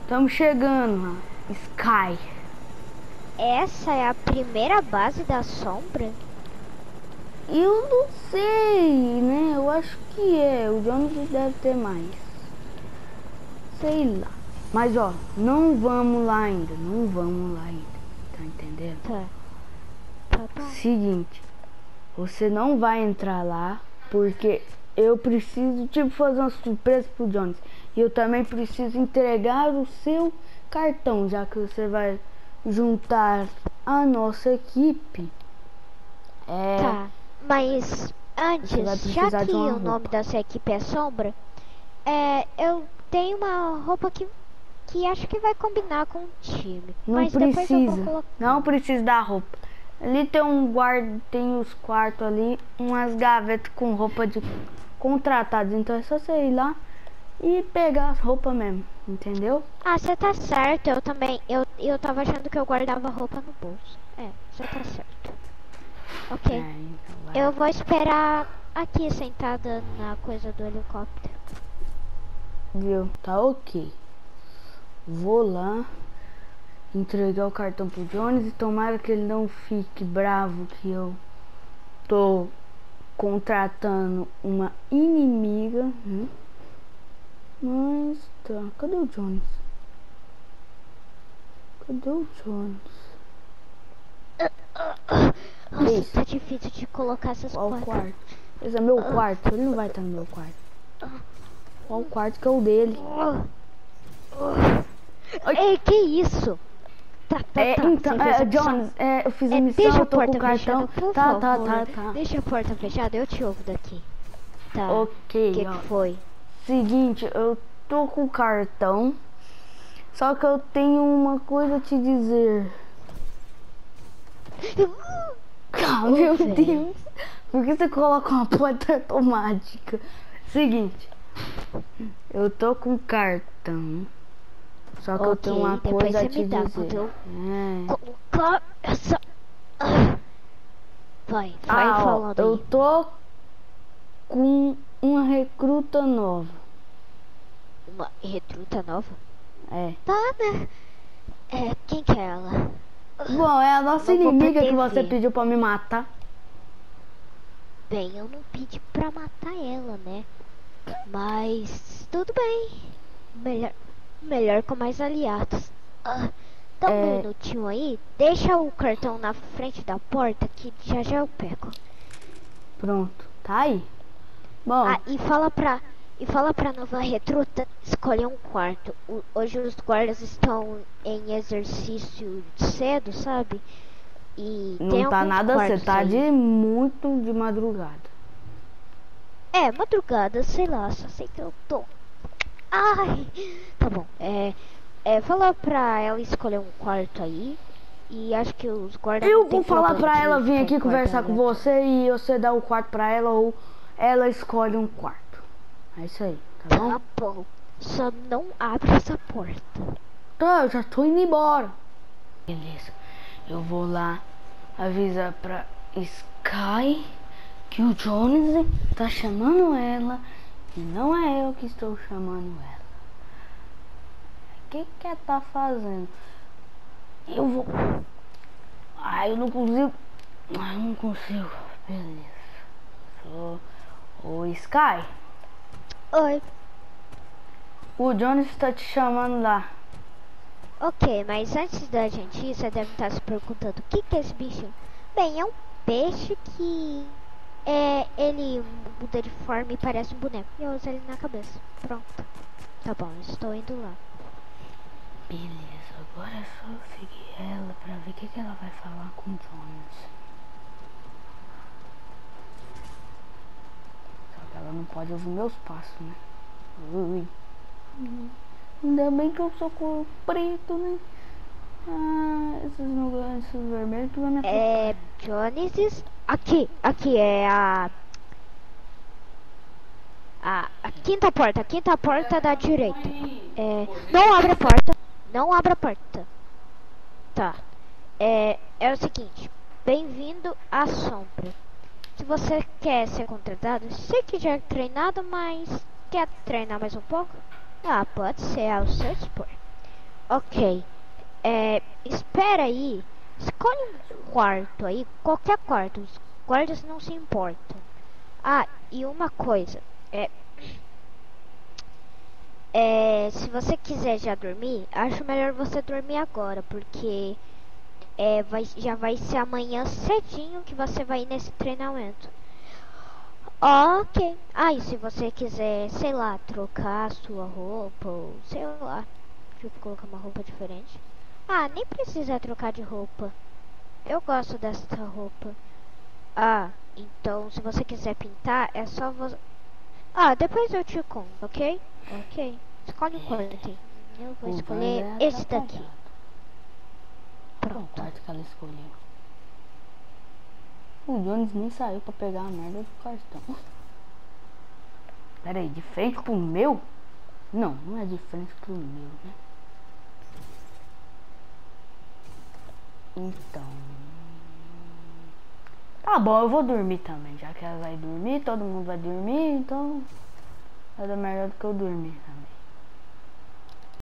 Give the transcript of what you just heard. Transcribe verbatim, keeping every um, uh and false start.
Estamos chegando lá. Sky. Essa é a primeira base da sombra? Eu não sei, né? Eu acho que é. O Jones deve ter mais. Sei lá. Mas ó, não vamos lá ainda. Não vamos lá ainda. Tá entendendo? Tá. Tá bom. Seguinte. Você não vai entrar lá. Porque eu preciso, tipo, fazer uma surpresa pro Jones. E eu também preciso entregar o seu cartão. Já que você vai juntar a nossa equipe. É... Tá. Mas antes, já que o roupa. nome da sua equipe é Sombra, é, eu tenho uma roupa que, que acho que vai combinar com o time. Não mas precisa, depois eu vou colocar. Não precisa da roupa. Ali tem um guarda, tem os quartos ali, umas gavetas com roupa de contratados. Então é só você ir lá e pegar as roupas mesmo, entendeu? Ah, você tá certo, eu também. Eu, eu tava achando que eu guardava roupa no bolso. É, você tá certo. Ok. É, então vai. Eu vou esperar aqui sentada na coisa do helicóptero. Viu? Tá ok. Vou lá entregar o cartão pro Jones e tomara que ele não fique bravo que eu tô contratando uma inimiga. Hum? Mas tá, cadê o Jones? Cadê o Jones? Nossa, Isso. tá difícil de colocar essas Qual coisas. quarto? Esse é meu quarto, ele não vai estar no meu quarto. Qual quarto que é o dele? Ei, que isso? Tá, tá, É, tá. então, Você fez é, a missão? Jones, é, eu fiz a É, missão, deixa a eu tô com porta o cartão. fechada, por Tá, tá, favor. tá, tá. Deixa a porta fechada, eu te ouvo daqui. Tá. Ok, O que, ó. que foi? Seguinte, eu tô com o cartão. Só que eu tenho uma coisa a te dizer. Ah, meu véi. Deus. Por que você coloca uma porta automática? Seguinte. Eu tô com o cartão. Só que eu Ok, tenho uma depois coisa a você te me dá, dizer. quando eu É. colocar essa... Ah. Vai, vai Ah, ó, falando eu aí. tô com uma recruta nova. Uma recruta nova? É. Tá, né? É, quem que é ela? Bom, é a nossa Não vou inimiga que poder você ver. pediu pra me matar. Bem, eu não pedi pra matar ela, né? Mas tudo bem. Melhor, melhor com mais aliados. Ah, dá um É. minutinho aí. Deixa o cartão na frente da porta que já já eu pego. Pronto, tá aí. Bom, Ah, e fala pra e fala pra nova recruta escolher um quarto. O- hoje os guardas estão em exercício cedo, sabe? E tem não tá alguns nada, você quartos tá aí. de muito de madrugada. É, madrugada, sei lá, só sei que eu tô. Ai, tá bom. É, é fala pra ela escolher um quarto aí. E acho que os guardas. Eu não tem vou falar problema pra de ela vir ficar aqui em conversar quarto com aberto. você e você dá o quarto pra ela ou ela escolhe um quarto. É isso aí, tá bom? Tá bom. Só não abre essa porta. Tá, eu já tô indo embora. Beleza, eu vou lá avisar pra Sky que o Jones tá chamando ela e não é eu que estou chamando ela. O que que ela tá fazendo? Eu vou... Ai, eu não consigo... Ai, eu não consigo. Beleza. Sou o Sky. Oi. O Jones está te chamando lá. Ok, mas antes da gente ir, você deve estar se perguntando o que, que é esse bicho? Bem, é um peixe que é, ele muda de forma e parece um boneco. E eu uso ele na cabeça. Pronto. Tá bom, estou indo lá. Beleza, agora é só eu seguir ela pra ver o que, que ela vai falar com o Jones. Só que ela não pode ouvir meus passos, né? Ui. Ainda bem que eu sou cor preto, né? Ah, esses lugares esses vermelhos que vai me É. Jones. Aqui, aqui é a. A, a quinta porta, a quinta porta da direita. É, não abre a porta, não abre a porta. Tá. É, é o seguinte, bem-vindo à sombra. Se você quer ser contratado, sei que já é treinado, mas quer treinar mais um pouco? Ah, pode ser ao seu dispor. Ok. É, espera aí. Escolhe um quarto aí, qualquer quarto. Os guardas não se importam. Ah, e uma coisa. É, é, se você quiser já dormir, acho melhor você dormir agora, porque é, vai, já vai ser amanhã cedinho que você vai ir nesse treinamento. Ok. Ah, e se você quiser, sei lá, trocar a sua roupa, ou sei lá, tipo, colocar uma roupa diferente. Ah, nem precisa trocar de roupa. Eu gosto dessa roupa. Ah, então se você quiser pintar, é só você. Ah, depois eu te conto, ok? Ok. Escolhe um quarto aí. Eu vou O escolher Wander é esse daqui. atrapalhado. Qual Pronto. quarto que ela escolheu? O Jones nem saiu pra pegar a merda do cartão. Pera aí, de frente pro meu? Não, não é de frente pro meu, né? Então... Tá bom, eu vou dormir também. Já que ela vai dormir, todo mundo vai dormir, então... Nada melhor do que eu dormir também.